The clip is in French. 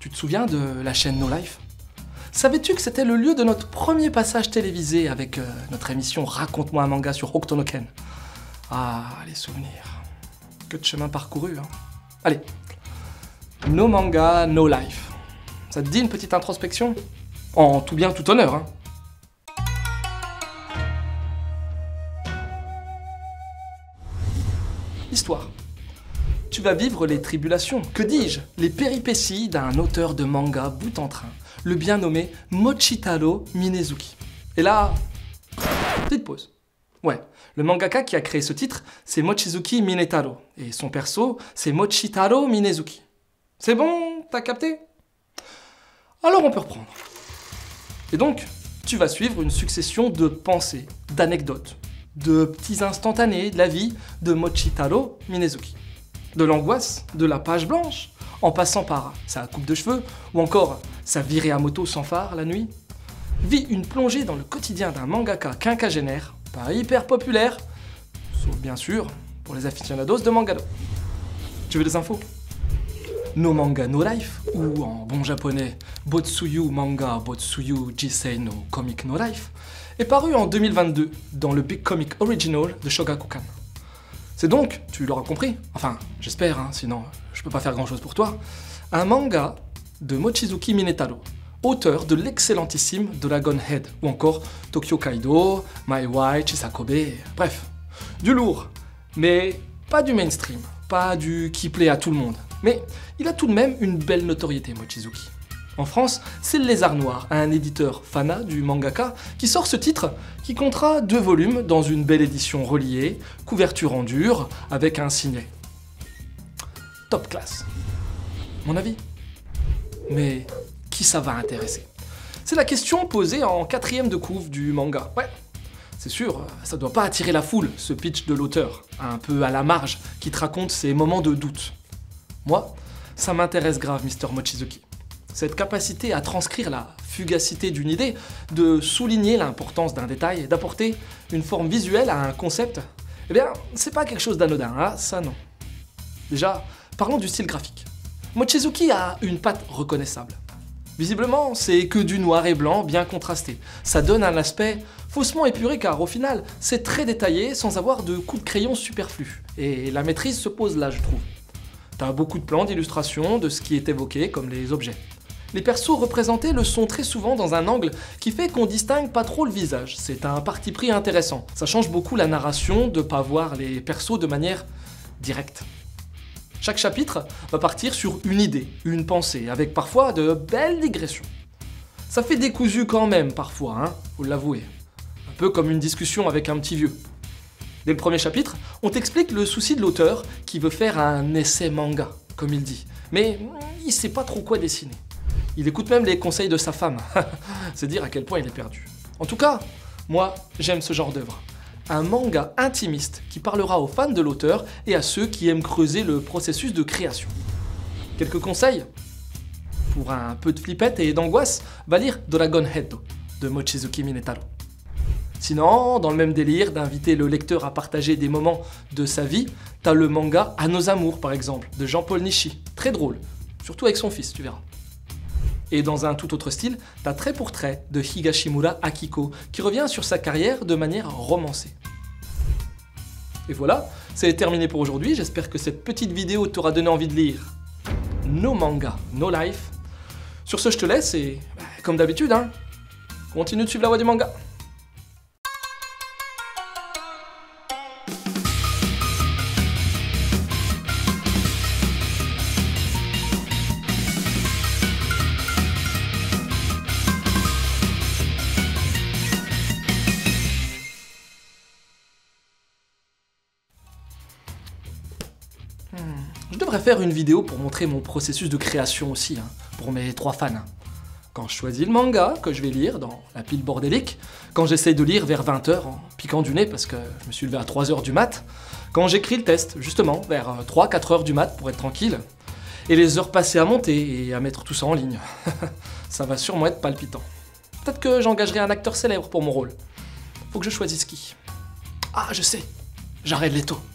Tu te souviens de la chaîne No Life? Savais-tu que c'était le lieu de notre premier passage télévisé avec notre émission Raconte-moi un manga sur Hokuto no Ken? Ah, les souvenirs. Que de chemin parcouru, hein. Allez, No Manga, No Life. Ça te dit une petite introspection? En tout bien, tout honneur, hein. Histoire. Tu vas vivre les tribulations, que dis-je, les péripéties d'un auteur de manga bout en train, le bien nommé Mochitaro Minezuki. Et là, petite pause. Ouais, le mangaka qui a créé ce titre, c'est Mochizuki Minetaro, et son perso, c'est Mochitaro Minezuki. C'est bon, t'as capté? Alors on peut reprendre. Et donc, tu vas suivre une succession de pensées, d'anecdotes, de petits instantanés de la vie de Mochitaro Minezuki. De l'angoisse, de la page blanche, en passant par sa coupe de cheveux, ou encore sa virée à moto sans phare la nuit. Vit une plongée dans le quotidien d'un mangaka quinquagénaire, pas hyper populaire, sauf bien sûr pour les aficionados de mangado. Tu veux des infos? No Manga No Life, ou en bon japonais, Botsuyu Manga Botsuyu Jisei no Comic No Life, est paru en 2022 dans le Big Comic Original de Shogakukan. C'est donc, tu l'auras compris, enfin j'espère, hein, sinon je peux pas faire grand chose pour toi, un manga de Mochizuki Minetaro, auteur de l'excellentissime Dragon Head, ou encore Tokyo Kaido, My Way, Chisakobe, bref, du lourd, mais pas du mainstream, pas du qui plaît à tout le monde, mais il a tout de même une belle notoriété Mochizuki. En France, c'est le Lézard Noir, un éditeur fana du mangaka, qui sort ce titre, qui comptera 2 volumes dans une belle édition reliée, couverture en dur, avec un signet. Top classe. Mon avis? Mais qui ça va intéresser? C'est la question posée en 4e de couve du manga. Ouais, c'est sûr, ça doit pas attirer la foule, ce pitch de l'auteur, un peu à la marge, qui te raconte ses moments de doute. Moi, ça m'intéresse grave, Mr. Mochizuki. Cette capacité à transcrire la fugacité d'une idée, de souligner l'importance d'un détail et d'apporter une forme visuelle à un concept, eh bien, c'est pas quelque chose d'anodin, hein, ça non. Déjà, parlons du style graphique. Mochizuki a une patte reconnaissable. Visiblement, c'est que du noir et blanc bien contrasté. Ça donne un aspect faussement épuré car au final, c'est très détaillé sans avoir de coups de crayon superflus. Et la maîtrise se pose là, je trouve. T'as beaucoup de plans d'illustration de ce qui est évoqué comme les objets. Les persos représentés le sont très souvent dans un angle qui fait qu'on distingue pas trop le visage. C'est un parti pris intéressant. Ça change beaucoup la narration de pas voir les persos de manière directe. Chaque chapitre va partir sur une idée, une pensée, avec parfois de belles digressions. Ça fait décousu quand même parfois, hein, faut l'avouer. Un peu comme une discussion avec un petit vieux. Dès le premier chapitre, on t'explique le souci de l'auteur qui veut faire un essai manga, comme il dit. Mais il sait pas trop quoi dessiner. Il écoute même les conseils de sa femme. C'est dire à quel point il est perdu. En tout cas, moi, j'aime ce genre d'œuvre. Un manga intimiste qui parlera aux fans de l'auteur et à ceux qui aiment creuser le processus de création. Quelques conseils? Pour un peu de flippette et d'angoisse, va lire Dragon Head de Mochizuki Minetaro. Sinon, dans le même délire d'inviter le lecteur à partager des moments de sa vie, t'as le manga À nos amours par exemple, de Jean-Paul Nishi. Très drôle, surtout avec son fils, tu verras. Et dans un tout autre style, t'as Trait pour trait de Higashimura Akiko, qui revient sur sa carrière de manière romancée. Et voilà, c'est terminé pour aujourd'hui, j'espère que cette petite vidéo t'aura donné envie de lire No Manga, No Life. Sur ce, je te laisse et, comme d'habitude, hein, continue de suivre la voie du manga. Je devrais faire une vidéo pour montrer mon processus de création aussi, hein, pour mes 3 fans. Quand je choisis le manga que je vais lire dans la pile bordélique, quand j'essaye de lire vers 20h en piquant du nez parce que je me suis levé à 3h du mat, quand j'écris le test, justement, vers 3-4h du mat pour être tranquille, et les heures passées à monter et à mettre tout ça en ligne. Ça va sûrement être palpitant. Peut-être que j'engagerai un acteur célèbre pour mon rôle. Faut que je choisisse qui. Ah, je sais, Jared Leto.